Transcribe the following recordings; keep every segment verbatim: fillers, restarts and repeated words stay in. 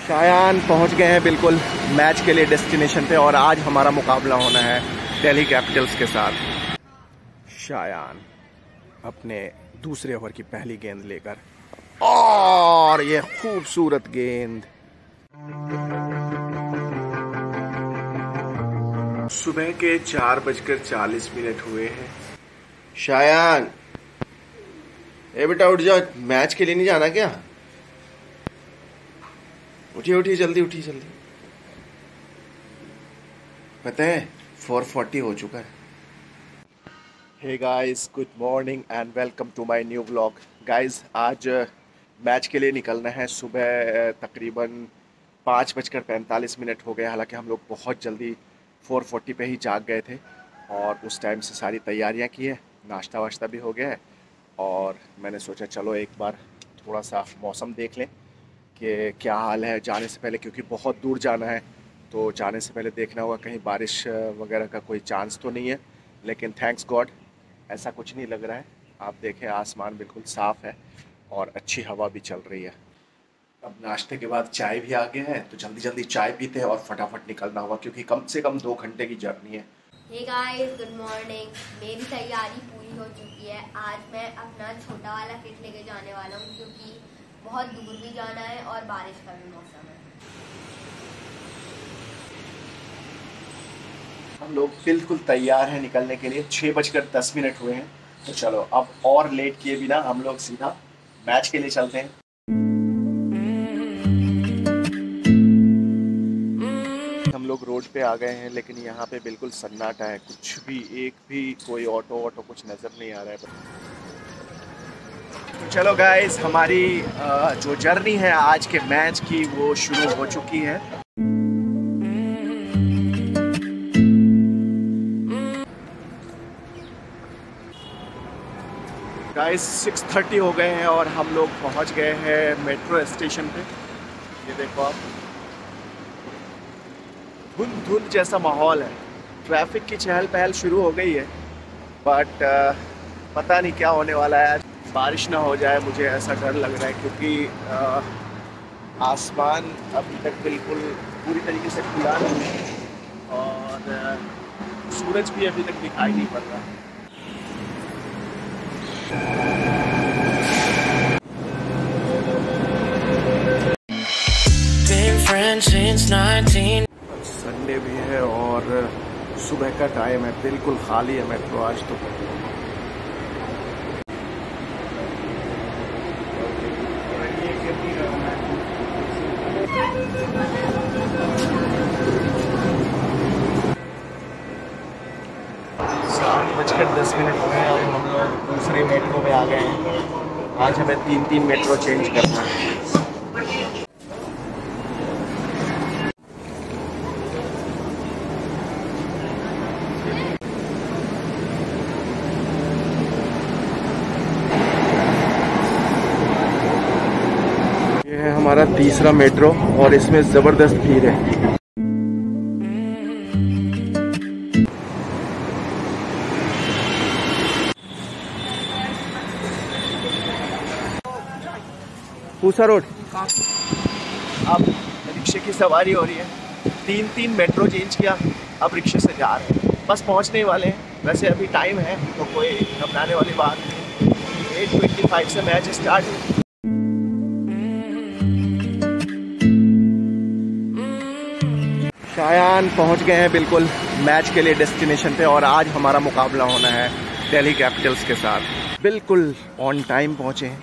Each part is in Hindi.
शायान पहुंच गए हैं बिल्कुल मैच के लिए डेस्टिनेशन पे और आज हमारा मुकाबला होना है दिल्ली कैपिटल्स के साथ। शायान अपने दूसरे ओवर की पहली गेंद लेकर और ये खूबसूरत गेंद। सुबह के चार बजकर चालीस मिनट हुए हैं। शायान, ए बेटा उठ जाओ, मैच के लिए नहीं जाना क्या? उठिए उठिए जल्दी उठिए जल्दी। पता है फोर फोर्टी हो चुका है। Hey guys, good morning and welcome to my new vlog. Guys आज मैच के लिए निकलना है। सुबह तकरीबन पाँच बजकर पैंतालीस मिनट हो गए। हालांकि हम लोग बहुत जल्दी फोर फोर्टी पे ही जाग गए थे और उस टाइम से सारी तैयारियां की है, नाश्ता वाश्ता भी हो गया है और मैंने सोचा चलो एक बार थोड़ा सा मौसम देख लें कि क्या हाल है जाने से पहले, क्योंकि बहुत दूर जाना है तो जाने से पहले देखना होगा कहीं बारिश वगैरह का कोई चांस तो नहीं है। लेकिन थैंक्स गॉड ऐसा कुछ नहीं लग रहा है। आप देखें आसमान बिल्कुल साफ़ है और अच्छी हवा भी चल रही है। अब नाश्ते के बाद चाय भी आ गया है तो जल्दी जल्दी चाय पीते हैं और फटाफट निकलना होगा क्योंकि कम से कम दो घंटे की जर्नी है। Hey guys, good morning. मेरी तैयारी पूरी हो चुकी है। आज मैं अपना छोटा वाला किट लेके जाने वाला हूँ क्योंकि बहुत दूर भी जाना है और बारिश का भी मौसम है। हम लोग बिल्कुल तैयार हैं निकलने के लिए। छः बजकर दस मिनट हुए हैं तो चलो अब और लेट किए बिना हम लोग सीधा मैच के लिए चलते हैं। हम लोग रोड पे आ गए हैं लेकिन यहाँ पे बिल्कुल सन्नाटा है, कुछ भी एक भी कोई ऑटो ऑटो कुछ नज़र नहीं आ रहा है। तो चलो गाइस, हमारी जो जर्नी है आज के मैच की वो शुरू हो चुकी है। गाइस सिक्स थर्टी हो गए हैं और हम लोग पहुंच गए हैं मेट्रो स्टेशन पे। ये देखो आप, धुंध धुंध जैसा माहौल है। ट्रैफिक की चहल पहल शुरू हो गई है बट पता नहीं क्या होने वाला है। बारिश ना हो जाए, मुझे ऐसा डर लग रहा है क्योंकि आ, आसमान अभी तक बिल्कुल पूरी तरीके से खुला नहीं है और आ, सूरज भी अभी तक दिखाई नहीं पड़ रहा है। संडे भी है और सुबह का टाइम है, बिल्कुल खाली है मेट्रो आज तो। सात बजकर दस मिनट हुए हैं और हम लोग दूसरे मेट्रो में आ गए हैं। आज हमें तीन तीन मेट्रो चेंज करना है। ये है हमारा तीसरा मेट्रो और इसमें जबरदस्त भीड़ है। पूसा रोड। अब रिक्शे की सवारी हो रही है। तीन तीन मेट्रो चेंज किया, अब रिक्शे से जा रहे हैं। बस पहुंचने वाले हैं। वैसे अभी टाइम है तो कोई घबराने वाली बात नहीं। एट ट्वेंटी फाइव से मैच स्टार्ट है। शायान पहुंच गए हैं बिल्कुल मैच के लिए डेस्टिनेशन पे और आज हमारा मुकाबला होना है दिल्ली कैपिटल्स के साथ। बिल्कुल ऑन टाइम पहुंचे हैं।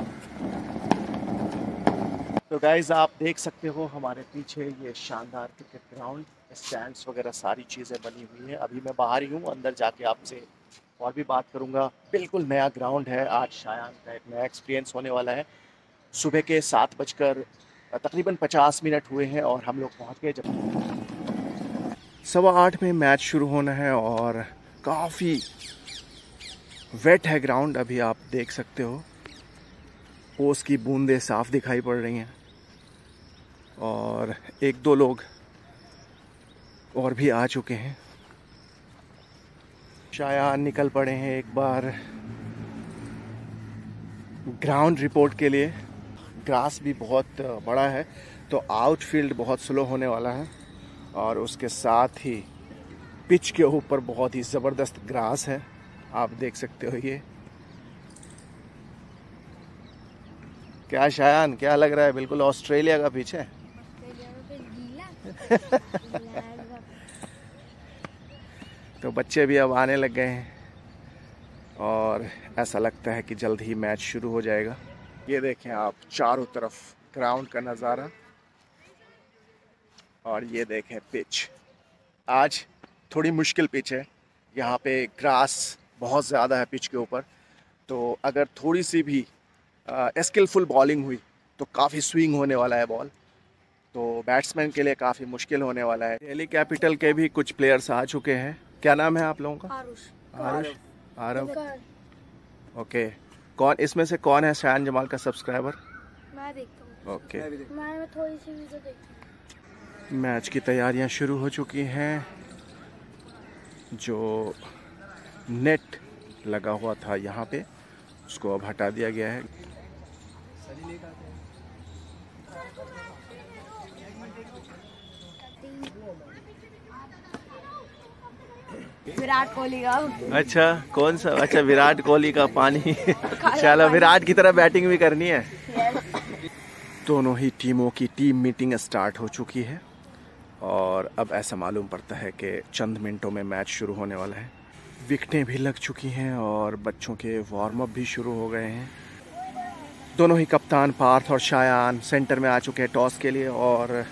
तो गाइज आप देख सकते हो हमारे पीछे ये शानदार क्रिकेट ग्राउंड, स्टैंड्स वगैरह सारी चीज़ें बनी हुई हैं। अभी मैं बाहर ही हूँ, अंदर जाके आपसे और भी बात करूँगा। बिल्कुल नया ग्राउंड है। आज शायान का एक नया एक्सपीरियंस होने वाला है। सुबह के सात बजकर तकरीबन पचास मिनट हुए हैं और हम लोग पहुँच गए। जब सवा आठ में मैच शुरू होना है और काफ़ी वेट है ग्राउंड। अभी आप देख सकते हो ओस की बूंदें साफ दिखाई पड़ रही हैं और एक दो लोग और भी आ चुके हैं। शायान निकल पड़े हैं एक बार ग्राउंड रिपोर्ट के लिए। ग्रास भी बहुत बड़ा है, तो आउटफील्ड बहुत स्लो होने वाला है और उसके साथ ही पिच के ऊपर बहुत ही ज़बरदस्त ग्रास है, आप देख सकते हो। ये क्या शायान, क्या लग रहा है? बिल्कुल ऑस्ट्रेलिया का पिच है। तो बच्चे भी अब आने लग गए हैं और ऐसा लगता है कि जल्द ही मैच शुरू हो जाएगा। ये देखें आप, चारों तरफ ग्राउंड का नज़ारा और ये देखें पिच। आज थोड़ी मुश्किल पिच है, यहाँ पे ग्रास बहुत ज़्यादा है पिच के ऊपर, तो अगर थोड़ी सी भी स्किलफुल बॉलिंग हुई तो काफ़ी स्विंग होने वाला है बॉल, तो बैट्समैन के लिए काफ़ी मुश्किल होने वाला है। दिल्ली कैपिटल के भी कुछ प्लेयर्स आ चुके हैं। क्या नाम है आप लोगों का? आरुष। आरुष आरव। ओके, कौन इसमें से कौन है शायान जमाल का सब्सक्राइबर? मैं देखता हूँ। ओके, मैं थोड़ी सी वीडियो देखती हूँ। मैच की तैयारियां शुरू हो चुकी हैं। जो नेट लगा हुआ था यहाँ पे, उसको अब हटा दिया गया है। विराट कोहली का। अच्छा, कौन सा? अच्छा, विराट कोहली का पानी। चलो, विराट की तरह बैटिंग भी करनी है। दोनों ही टीमों की टीम मीटिंग स्टार्ट हो चुकी है और अब ऐसा मालूम पड़ता है कि चंद मिनटों में मैच शुरू होने वाला है। विकेटें भी लग चुकी हैं और बच्चों के वार्म अप भी शुरू हो गए हैं। दोनों ही कप्तान पार्थ और शायान सेंटर में आ चुके हैं टॉस के लिए और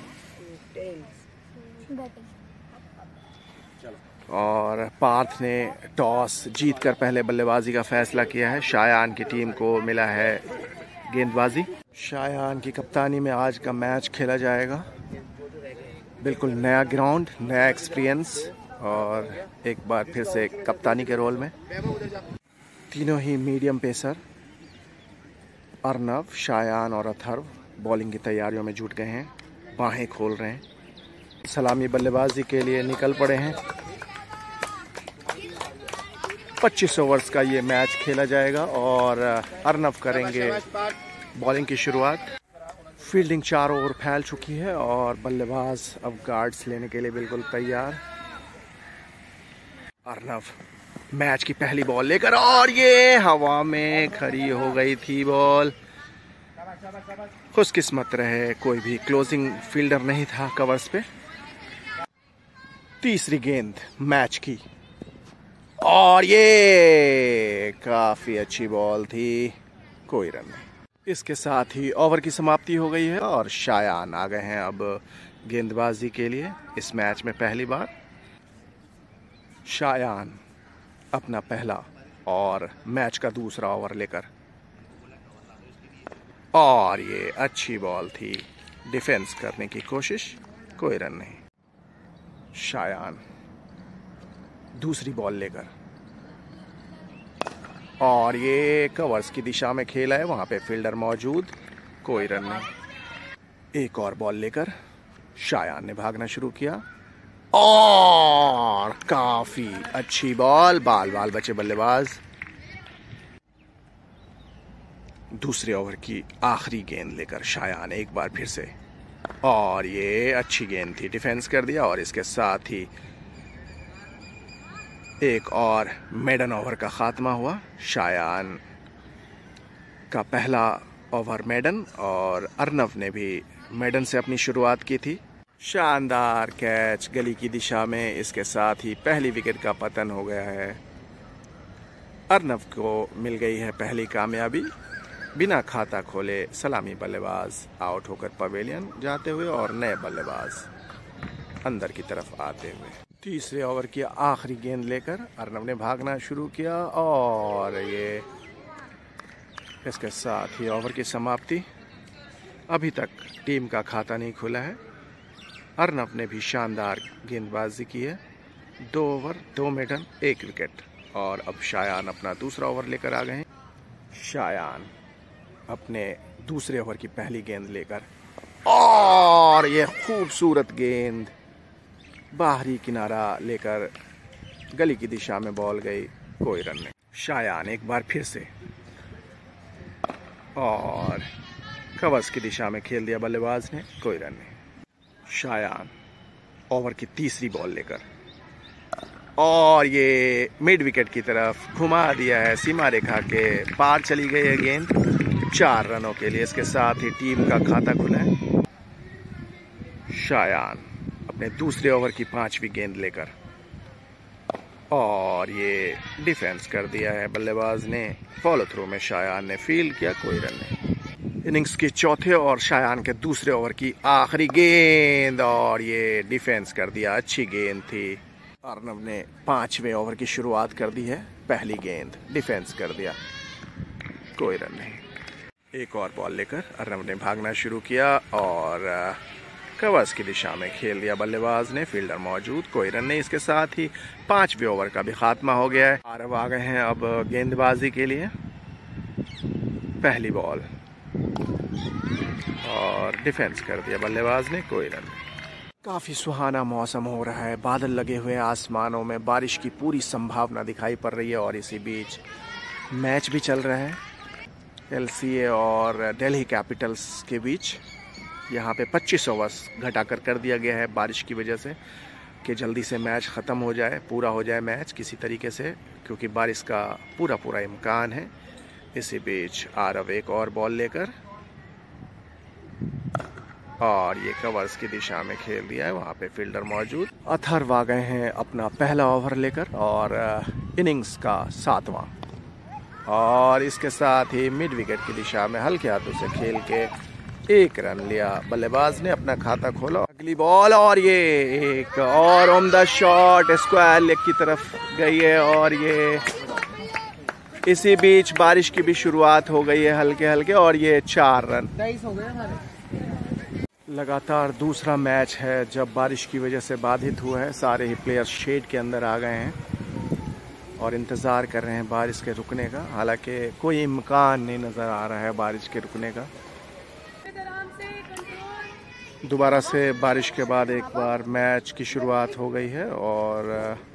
और पार्थ ने टॉस जीतकर पहले बल्लेबाजी का फैसला किया है। शायान की टीम को मिला है गेंदबाजी। शायान की कप्तानी में आज का मैच खेला जाएगा। बिल्कुल नया ग्राउंड, नया एक्सपीरियंस और एक बार फिर से कप्तानी के रोल में। तीनों ही मीडियम पेसर अर्नव, शायान और अथर्व बॉलिंग की तैयारियों में जुट गए हैं, बाहें खोल रहे हैं, सलामी बल्लेबाजी के लिए निकल पड़े हैं। पच्चीस ओवर्स का ये मैच खेला जाएगा और अर्नव करेंगे बॉलिंग की शुरुआत। फील्डिंग चारों ओर फैल चुकी है और बल्लेबाज अब गार्ड्स लेने के लिए बिल्कुल तैयार। अर्नव मैच की पहली बॉल लेकर और ये हवा में खड़ी हो गई थी बॉल। खुशकिस्मत रहे, कोई भी क्लोजिंग फील्डर नहीं था कवर्स पे। तीसरी गेंद मैच की और ये काफी अच्छी बॉल थी, कोई रन नहीं। इसके साथ ही ओवर की समाप्ति हो गई है और शायान आ गए हैं अब गेंदबाजी के लिए इस मैच में पहली बार। शायान अपना पहला और मैच का दूसरा ओवर लेकर और ये अच्छी बॉल थी, डिफेंस करने की कोशिश, कोई रन नहीं। शायान दूसरी बॉल लेकर और ये कवर्स की दिशा में खेला है, वहां पे फील्डर मौजूद, कोई रन नहीं। एक और बॉल लेकर शायान ने भागना शुरू किया और काफी अच्छी बॉल, बाल बाल बचे बल्लेबाज। दूसरे ओवर की आखिरी गेंद लेकर शायान एक बार फिर से और ये अच्छी गेंद थी, डिफेंस कर दिया और इसके साथ ही एक और मेडन ओवर का खात्मा हुआ। शायान का पहला ओवर मेडन और अर्नव ने भी मेडन से अपनी शुरुआत की थी। शानदार कैच गली की दिशा में, इसके साथ ही पहली विकेट का पतन हो गया है। अर्नव को मिल गई है पहली कामयाबी, बिना खाता खोले सलामी बल्लेबाज आउट होकर पवेलियन जाते हुए और नए बल्लेबाज अंदर की तरफ आते हुए। तीसरे ओवर की आखिरी गेंद लेकर अर्नव ने भागना शुरू किया और ये इसके साथ ही ओवर की समाप्ति। अभी तक टीम का खाता नहीं खुला है। अर्नव ने भी शानदार गेंदबाजी की है, दो ओवर दो मेडन एक विकेट और अब शायान अपना दूसरा ओवर लेकर आ गए हैं। शायान अपने दूसरे ओवर की पहली गेंद लेकर और ये खूबसूरत गेंद बाहरी किनारा लेकर गली की दिशा में बॉल गई, कोई रन नहीं। शायान एक बार फिर से और कवर्स की दिशा में खेल दिया बल्लेबाज ने, कोई रन नहीं। शायान ओवर की तीसरी बॉल लेकर, और ये मिड विकेट की तरफ घुमा दिया है, सीमा रेखा के पार चली गई है गेंद, चार रनों के लिए। इसके साथ ही टीम का खाता खुला है। शायान अपने दूसरे ओवर की पांचवी गेंद लेकर, और ये डिफेंस कर दिया है बल्लेबाज ने, फॉलो थ्रू में शायान ने फील्ड किया, कोई रन नहीं। इनिंग्स के चौथे और शायान के दूसरे ओवर की आखिरी गेंद, और ये डिफेंस कर दिया, अच्छी गेंद थी। अर्नव ने पांचवें ओवर की शुरुआत कर दी है, पहली गेंद डिफेंस कर दिया, कोई रन नहीं। एक और बॉल लेकर अर्नव ने भागना शुरू किया, और कवर्स की दिशा में खेल दिया बल्लेबाज ने, फील्डर मौजूद, कोई रन नहीं। इसके साथ ही पांचवें ओवर का भी खात्मा हो गया है। आरव आ गए हैं अब गेंदबाजी के लिए। पहली बॉल, और डिफेंस कर दिया बल्लेबाज ने, कोई रन नहीं। काफ़ी सुहाना मौसम हो रहा है, बादल लगे हुए आसमानों में, बारिश की पूरी संभावना दिखाई पड़ रही है, और इसी बीच मैच भी चल रहा है एलसीए और दिल्ली कैपिटल्स के बीच। यहाँ पे पच्चीस ओवर्स घटाकर कर दिया गया है बारिश की वजह से, कि जल्दी से मैच ख़त्म हो जाए, पूरा हो जाए मैच किसी तरीके से, क्योंकि बारिश का पूरा पूरा इम्कान है। इसी बीच आरव एक और बॉल लेकर, और ये कवर्स की दिशा में खेल दिया है, वहाँ पे फील्डर मौजूद। अथर्व आ गए हैं अपना पहला ओवर लेकर, और इनिंग्स का सातवां, और इसके साथ ही मिड विकेट की दिशा में हल्के हाथों से खेल के एक रन लिया बल्लेबाज ने, अपना खाता खोला। अगली बॉल, और ये एक और on the shot square leg की तरफ गई है, और ये इसी बीच बारिश की भी शुरुआत हो गई है हल्के हल्के, और ये चार रन। लगातार दूसरा मैच है जब बारिश की वजह से बाधित हुआ है। सारे ही प्लेयर्स शेड के अंदर आ गए हैं और इंतज़ार कर रहे हैं बारिश के रुकने का, हालांकि कोई इम्कान नहीं नज़र आ रहा है बारिश के रुकने का। दोबारा से बारिश के बाद एक बार मैच की शुरुआत हो गई है, और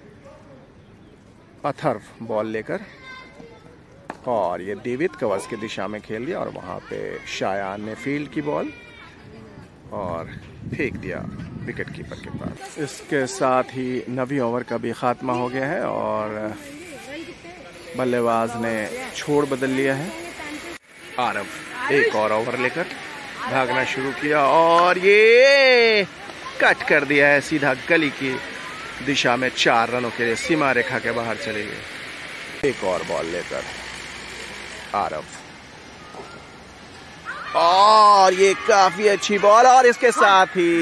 अथर्व बॉल लेकर, और ये डेविड कवर्स की दिशा में खेल दिया, और वहाँ पे शायान ने फील्ड की बॉल और फेंक दिया विकेट कीपर के पास। इसके साथ ही नवी ओवर का भी खात्मा हो गया है, और बल्लेबाज ने छोड़ बदल लिया है। आरव एक और ओवर लेकर भागना शुरू किया, और ये कट कर दिया है सीधा गली की दिशा में, चार रनों के लिए सीमा रेखा के बाहर चले गए। एक और बॉल लेकर आरव, और ये काफी अच्छी बॉल, और इसके साथ ही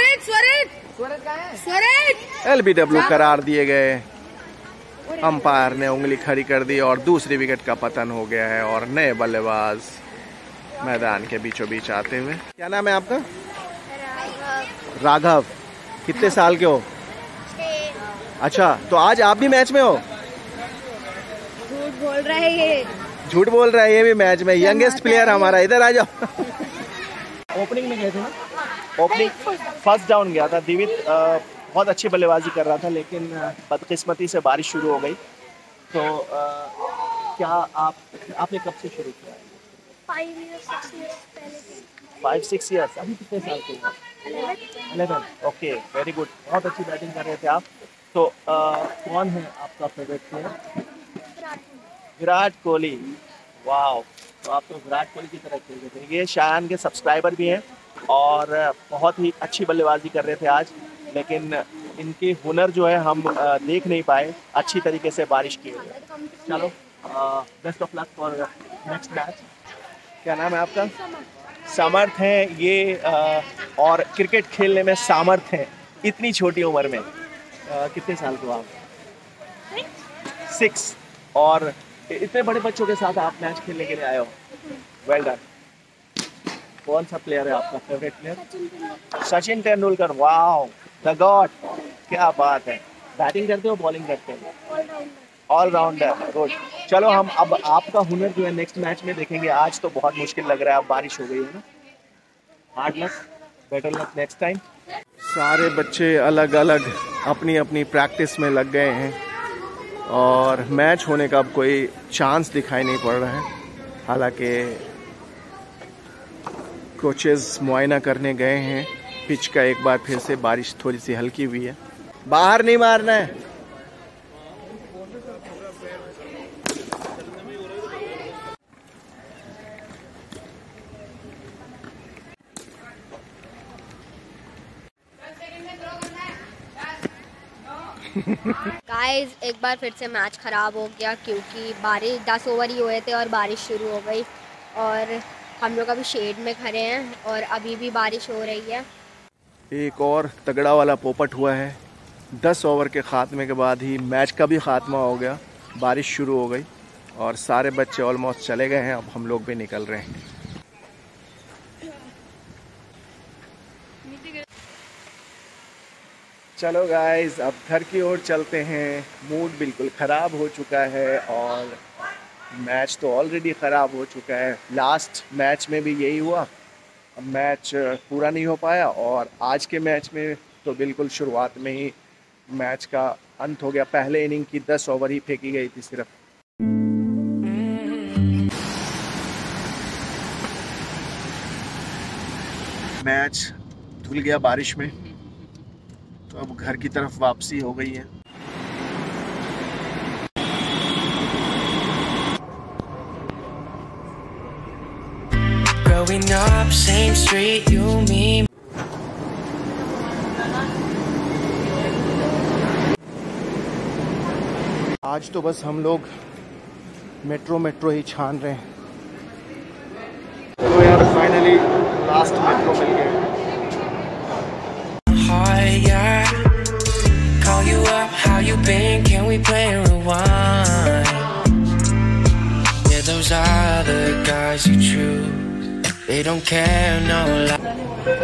एलबीडब्ल्यू करार दिए गए। अंपायर ने उंगली खड़ी कर दी, और दूसरी विकेट का पतन हो गया है, और नए बल्लेबाज मैदान के बीचों बीच आते हुए। क्या नाम है आपका? राघव। कितने साल के हो? अच्छा, तो आज आप भी मैच में हो? झूठ बोल रहा है ये। झूठ बोल रहा है ये भी मैच में। यंगेस्ट प्लेयर हमारा, इधर आ जाओ। ओपनिंग में गए थे ना? ओपनिंग फर्स्ट डाउन गया था दिवित, बहुत अच्छी बल्लेबाजी कर रहा था, लेकिन बदकिस्मती से बारिश शुरू हो गई। तो आ, क्या आप आपने कब से शुरू किया? फाइव इयर्स सिक्स इयर्स पहले। Five six years. अभी कितने साल के हो? इलेवन। ओके, वेरी गुड, बहुत अच्छी बैटिंग कर रहे थे आप। तो आ, कौन है आपका फेवरेट प्लेयर? विराट कोहली। वाह, तो आप तो विराट कोहली की तरह खेल रहे थे। ये शायान के सब्सक्राइबर भी हैं, और बहुत ही अच्छी बल्लेबाजी कर रहे थे आज, लेकिन इनके हुनर जो है हम देख नहीं पाए अच्छी तरीके से बारिश की वजह से। चलो, best of luck for next match. क्या नाम है आपका? समर्थ हैं ये, आ, और क्रिकेट खेलने में सामर्थ हैं इतनी छोटी उम्र में। आ, कितने साल के हो आप? सिक्स। और इतने बड़े बच्चों के साथ आप मैच खेलने के लिए आए हो, वेल डन। कौन सा प्लेयर है आपका फेवरेट प्लेयर? सचिन तेंदुलकर। वाह, द गॉड, क्या बात है। बैटिंग करते हो, बॉलिंग करते हो? Allrounder, good. चलो, हम अब आपका हुनर जो है नेक्स्ट मैच में देखेंगे। आज तो बहुत मुश्किल लग रहा है, अब बारिश हो गई है ना। Hard luck, better luck next time. सारे बच्चे अलग अलग अपनी अपनी प्रैक्टिस में लग गए हैं, और मैच होने का अब कोई चांस दिखाई नहीं पड़ रहा है। हालांकि कोचेस मुआयना करने गए हैं पिच का। एक बार फिर से बारिश थोड़ी सी हल्की हुई है। बाहर नहीं मारना है। गाइस एक बार फिर से मैच ख़राब हो गया क्योंकि बारिश दस ओवर ही हुए थे और बारिश शुरू हो गई और हम लोग अभी शेड में खड़े हैं और अभी भी बारिश हो रही है। एक और तगड़ा वाला पोपट हुआ है। दस ओवर के ख़ात्मे के बाद ही मैच का भी ख़ात्मा हो गया। बारिश शुरू हो गई और सारे बच्चे ऑलमोस्ट चले गए हैं। अब हम लोग भी निकल रहे हैं। चलो गाइस अब घर की ओर चलते हैं। मूड बिल्कुल ख़राब हो चुका है और मैच तो ऑलरेडी ख़राब हो चुका है। लास्ट मैच में भी यही हुआ। अब मैच पूरा नहीं हो पाया और आज के मैच में तो बिल्कुल शुरुआत में ही मैच का अंत हो गया। पहले इनिंग की दस ओवर ही फेंकी गई थी सिर्फ। मैच धुल गया बारिश में, तो अब घर की तरफ वापसी हो गई है। Growing up, same street, you, me. आज तो बस हम लोग मेट्रो मेट्रो ही छान रहे हैं। तो यार फाइनली लास्ट मेट्रो मिल गए। Call you up, how you been? Can we play and rewind? Yeah, those are the guys you choose. They don't care, no lie.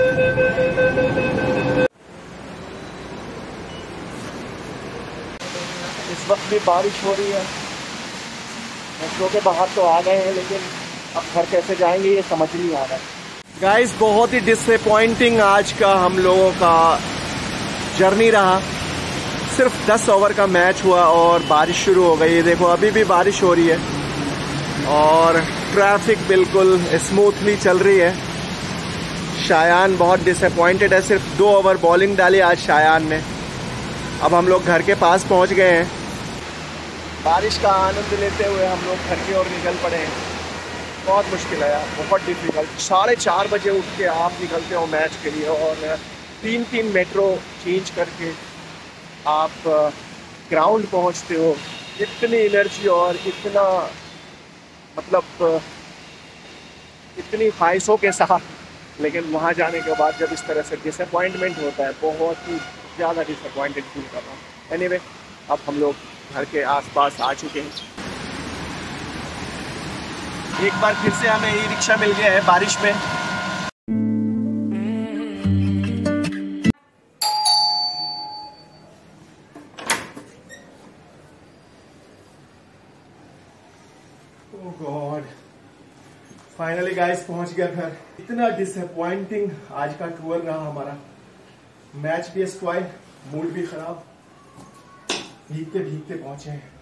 इस वक्त भी बारिश हो रही है। मेट्रो के बाहर तो आ गए हैं लेकिन अब घर कैसे जाएंगे ये समझ नहीं आ रहा है। गाइस बहुत ही डिसअपॉइंटिंग आज का हम लोगों का जर्नी रहा। सिर्फ दस ओवर का मैच हुआ और बारिश शुरू हो गई। देखो अभी भी बारिश हो रही है और ट्रैफिक बिल्कुल स्मूथली चल रही है। शायान बहुत डिसअपॉइंटेड है। सिर्फ दो ओवर बॉलिंग डाली आज शायान ने। अब हम लोग घर के पास पहुंच गए हैं। बारिश का आनंद लेते हुए हम लोग घर की ओर निकल पड़े हैं। बहुत मुश्किल है यार, बहुत डिफिकल्ट। साढ़े चार बजे उठ के आप निकलते हो मैच के लिए और तीन तीन मेट्रो चेंज करके आप ग्राउंड पहुंचते हो। इतनी एनर्जी और इतना मतलब इतनी ख्वाहिशों के साथ, लेकिन वहां जाने के बाद जब इस तरह से डिसअपॉइंटमेंट होता है, बहुत ही ज़्यादा डिसअपॉइंटेड फील कर रहा हूँ। एनीवे अब हम लोग घर के आसपास आ चुके हैं। एक बार फिर से हमें ई रिक्शा मिल गया है बारिश में। ओह गॉड, फाइनली गाइस पहुंच गया घर। इतना डिसअपॉइंटिंग आज का टूर रहा हमारा। मैच भी स्पॉइल, मूड भी खराब, भीगते भीगते पहुंचे हैं।